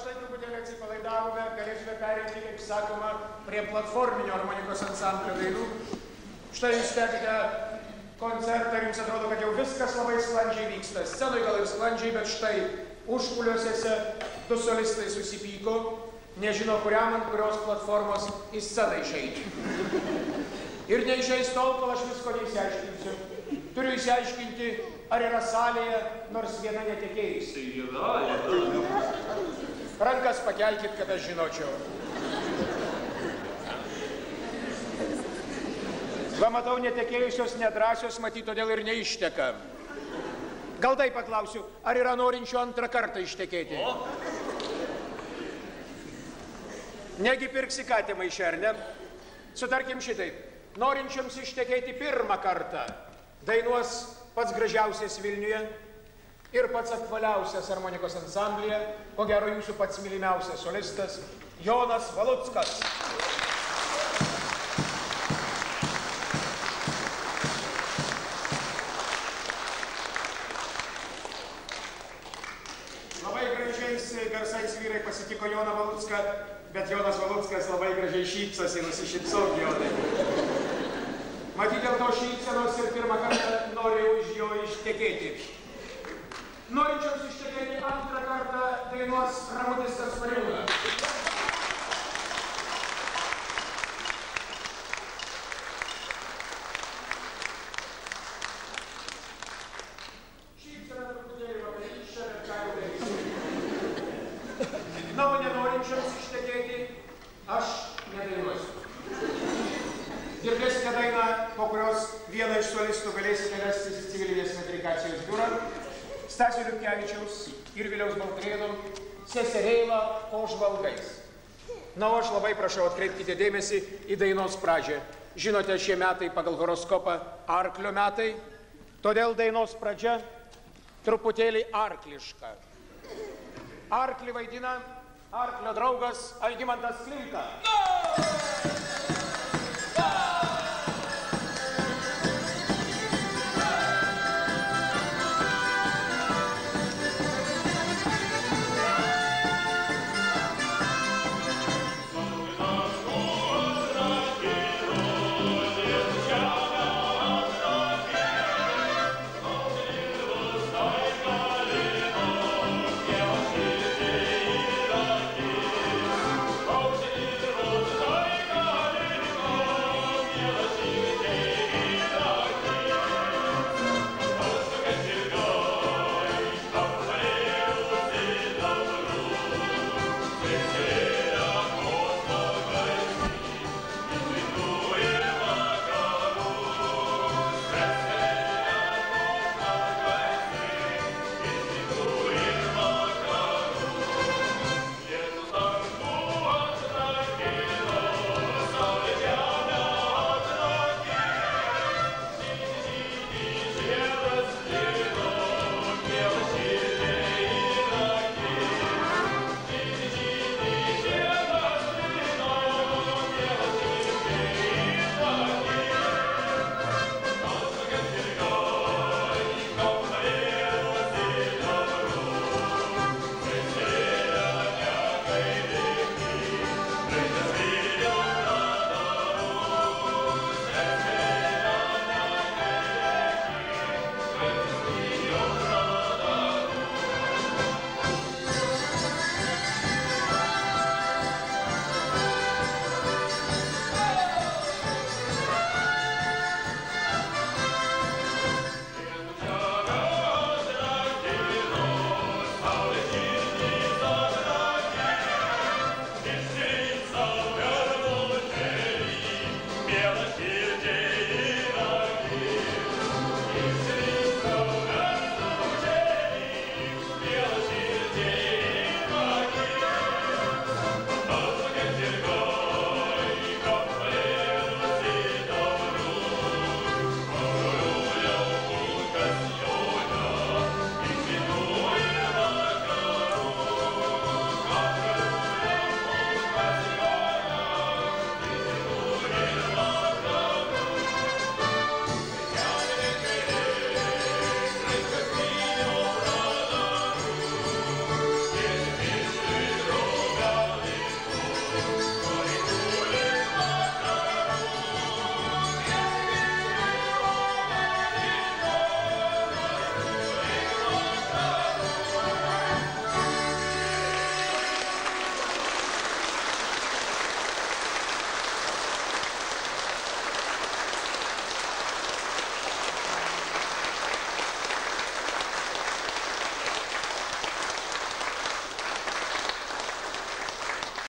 štai truputėlį atsipalaidavome, galėsime pereiti, kaip sakoma, prie platforminio harmonikos ansamblio dainų. Štai jūs stebite koncertą ir jums atrodo, kad jau viskas labai sklandžiai vyksta. Scenoj gal ir sklandžiai, bet štai užkuliuosiuose du solistai susipyko, nežino kuriam ant kurios platformos į sceną išeiti. Ir neišeis tol, kol aš visko neįsiaiškinsiu. Turiu įsiaiškinti, ar yra salėje nors viena netekėjusi. Rankas pakelkit, kad aš žinočiau. Va, matau, netekėjusios nedrąsios, matyt, todėl ir neišteka. Gal tai paklausiu, ar yra norinčių antrą kartą ištekėti? Negi pirksi katę maišernę? Sutarkim šitaip. Norinčiams ištekėti pirmą kartą dainuos pats gražiausias Vilniuje ir pats apvaliausias harmonikos ansamblyje, ko gero jūsų pats mylimiausias solistas Jonas Valuckas. Labai gražiais garsais vyrai pasitiko Joną Valucką, bet Jonas Valuckas labai gražiai šypsosi, nusišypsok, Jonai. Matyt, dėl to šypsenos ir pirmą kartą norėjau iš jo ištekėti. Norinčiams ištekėti antrą kartą dainuos Ramutis Kaspariūnas. Šypsena truputėlį vakarykščia, bet ką jau darysiu. Na, o nenorinčiams ištekėti aš nedainuosiu. Girdėsite dainą, po kurios vieną iš solistų galėsite vestis į civilinės metrikacijos biurą, Stasio Liupkevičiaus ir Viliaus Baltrėno Seserėlą po žvalgais. Na, o aš labai prašau, atkreipkite dėmesį į dainos pradžią. Žinote, šie metai pagal horoskopą arklio metai, todėl dainos pradžia truputėlį arkliška. Arklį vaidina arklio draugas Algimantas Klimka.